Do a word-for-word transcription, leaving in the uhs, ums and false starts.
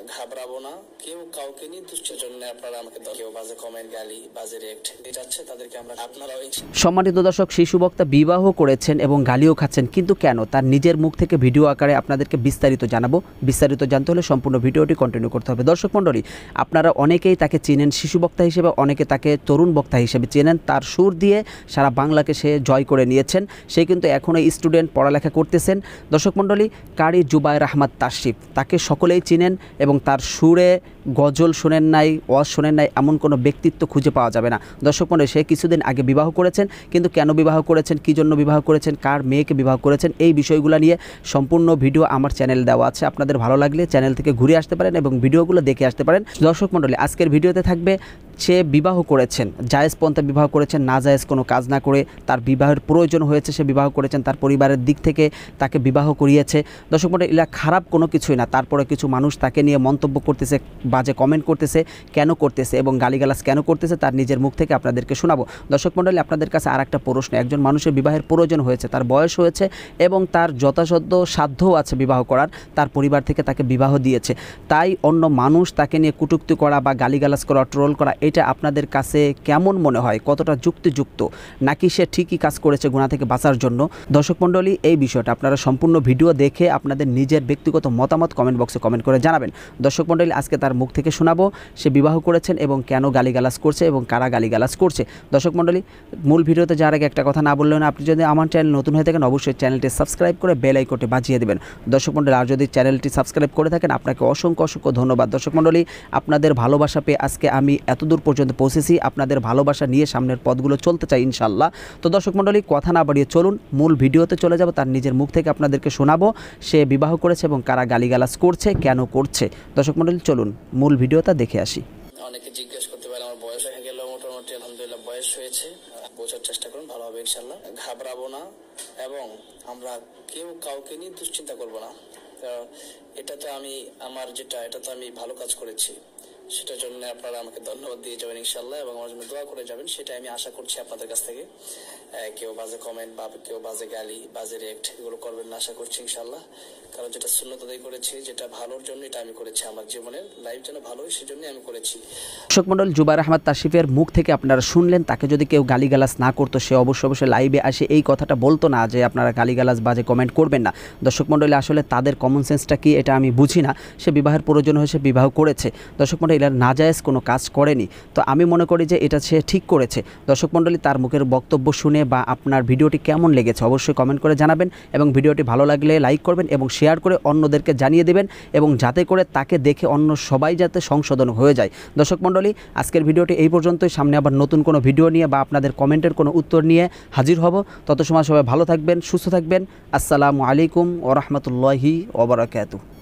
ঘাবড়াবো না, কেউ কাউকে নিয়ে দুষ্টের জন্য আপনারা আমাকে কেউ বাজে কমেন্ট, গালি, বাজে রিয়েক্ট যাচ্ছে তাদেরকে আমরা আপনারাও। সম্মানিত দর্শক, শিশু বক্তা বিবাহ করেছেন এবং গালিও খাচ্ছেন, কিন্তু কেন তার নিজের মুখ থেকে ভিডিও আকারে আপনাদেরকে বিস্তারিত জানাবো। বিস্তারিত জানতে হলে সম্পূর্ণ ভিডিওটি কন্টিনিউ করতে হবে। দর্শক মণ্ডলী, আপনারা অনেকেই তাকে চেনেন শিশু বক্তা হিসেবে, অনেকে তাকে তরুণ বক্তা হিসেবে চেনেন। তার সুর দিয়ে সারা বাংলাকে সে জয় করে নিয়েছেন। সে কিন্তু এখনও স্টুডেন্ট, পড়ালেখা করতেছেন। দর্শক মণ্ডলী, কারি জুবায়ের আহমদ তাশরিফ, তাকে সকলেই চিনেন এবং তার সুরে গজল শোনেন নাই, ওয়াজ শোনেন নাই এমন কোনো ব্যক্তিত্ব খুঁজে পাওয়া যাবে না। দর্শক মণ্ডলী, সে কিছুদিন আগে বিবাহ করেছেন, কিন্তু কেন বিবাহ করেছেন, কী জন্য বিবাহ করেছেন, কার মেয়েকে বিবাহ করেছেন, এই বিষয়গুলো নিয়ে সম্পূর্ণ ভিডিও আমার চ্যানেল দেওয়া আছে। আপনাদের ভালো লাগলে চ্যানেল থেকে ঘুরে আসতে পারেন এবং ভিডিওগুলো দেখে আসতে পারেন। দর্শক মণ্ডলী, আজকের ভিডিওতে থাকবে সে বিবাহ করেছেন, জায়েজ পন্থা বিবাহ করেছেন, না জায়েজ কোনো কাজ না করে তার বিবাহের প্রয়োজন হয়েছে, সে বিবাহ করেছেন, তার পরিবারের দিক থেকে তাকে বিবাহ করিয়েছে। দর্শক মণ্ডলী, এরা খারাপ কোনো কিছুই না। তারপরে কিছু মানুষ তাকে নিয়ে মন্তব্য করতেছে, বাজে কমেন্ট করতেছে, কেন করতেছে এবং গালিগালাজ কেন করতেছে তার নিজের মুখ থেকে আপনাদেরকে শোনাবো। দর্শক মণ্ডলী, আপনাদের কাছে আর একটা প্রশ্ন, একজন মানুষের বিবাহের প্রয়োজন হয়েছে, তার বয়স হয়েছে এবং তার যথাসাধ্য সাধ্যও আছে বিবাহ করার, তার পরিবার থেকে তাকে বিবাহ দিয়েছে, তাই অন্য মানুষ তাকে নিয়ে কটূক্তি করা বা গালিগালাজ করা, ট্রোল করা, এটা আপনাদের কাছে কেমন মনে হয়, কতটা যুক্তিযুক্ত, নাকি সে ঠিকই কাজ করেছে গুনাহ থেকে বাঁচার জন্য? দর্শক মণ্ডলী, এই বিষয়টা আপনারা সম্পূর্ণ ভিডিও দেখে আপনাদের নিজের ব্যক্তিগত মতামত কমেন্ট বক্সে কমেন্ট করে জানাবেন। দর্শক মণ্ডলী, আজকে তার মুখ থেকে শোনাবো সে বিবাহ করেছেন এবং কেন গালিগালাজ করছে এবং কারা গালিগালাজ করছে। দর্শক মণ্ডলী, মূল ভিডিওতে যাওয়ার আগে একটা কথা না বললেও না, আপনি যদি আমার চ্যানেল নতুন হয়ে থাকেন অবশ্যই চ্যানেলটি সাবস্ক্রাইব করে বেল আইকনটি বাজিয়ে দেবেন। দর্শক মণ্ডলী, আর যদি চ্যানেলটি সাবস্ক্রাইব করে থাকেন আপনাকে অসংখ্য অসংখ্য ধন্যবাদ। দর্শক মণ্ডলী, আপনাদের ভালোবাসা পেয়ে আজকে আমি এতদূর পর্যন্ত পৌঁছেছি। আপনাদের ভালোবাসা নিয়ে সামনের পথগুলো চলতে চাই ইনশাল্লাহ। তো দর্শক মণ্ডলী, কথা না বাড়িয়ে চলুন মূল ভিডিওতে চলে যাব। তার নিজের মুখ থেকে আপনাদেরকে শোনাবো সে বিবাহ করেছে এবং কারা গালিগালাজ করছে, কেন করছে। দর্শক মণ্ডলী, চলুন মূল ভিডিওটা দেখে আসি। অনেকে জিজ্ঞেস করতে পারে আমার বয়স হয়ে গেল, মোটামুটি আলহামদুলিল্লাহ বয়স হয়েছে। বোঝার চেষ্টা করুন, ভালো হবে ইনশাল্লাহ। ঘাবড়াবো না এবং আমরা কেউ কাউকে নিয়ে দুশ্চিন্তা করবো না। এটা তো আমি আমার যেটা এটা তো আমি ভালো কাজ করেছি, সেটার জন্য আপনারা আমাকে ধন্যবাদ দিয়ে যাবেন ইনশাল্লাহ এবং আমার জন্য দোয়া করে যাবেন, সেটা আমি আশা করছি আপনাদের কাছ থেকে। কেউ বাজে কমেন্ট বা কেউ বাজে গালি, বাজে রিয়েক্ট এগুলো করবেন না আশা করছি ইনশাল্লাহ। কারণ যেটা সুন্নত আদায় করেছি, যেটা ভালোর জন্য এটা আমি করেছি, আমার জীবনের লাইফ যেন ভালো হয় সেজন্যই আমি করেছি। দর্শক মণ্ডলী, জুবায়ের আহমদ তাশরিফের মুখ থেকে আপনারা শুনলেন, তাকে যদি কেউ গালিগালাজ না করতো সে অবশ্যই অবশ্যই লাইভে আসে এই কথাটা বলতো না যে আপনারা গালিগালাজ বাজে কমেন্ট করবেন না। দর্শক মণ্ডলী, আসলে তাদের কমন সেন্সটা কি এটা আমি বুঝি না। সে বিবাহের প্রয়োজন হয়েছে, বিবাহ করেছে। দর্শক মণ্ডলী, এরা নাজায়েজ কোনো কাজ করেনি, তো আমি মনে করি যে এটা সে ঠিক করেছে। দর্শক মণ্ডলী, তার মুখের বক্তব্য শুনে বা আপনার ভিডিওটি কেমন লেগেছে অবশ্যই কমেন্ট করে জানাবেন এবং ভিডিওটি ভালো লাগলে লাইক করবেন এবং শেয়ার করে অন্যদেরকে জানিয়ে দেবেন এবং যাতে করে তাকে দেখে অন্য সবাই যাতে সংশোধন হয়ে যায়। দর্শক মণ্ডলী, আজকের ভিডিওটি এই পর্যন্তই। সামনে আবার নতুন কোনো ভিডিও নিয়ে বা আপনাদের কমেন্টের কোনো উত্তর নিয়ে হাজির হব। তত সময় সবাই ভালো থাকবেন, সুস্থ থাকবেন। আসসালামু আলাইকুম ওয়া রাহমাতুল্লাহি ওয়া বারাকাতুহু।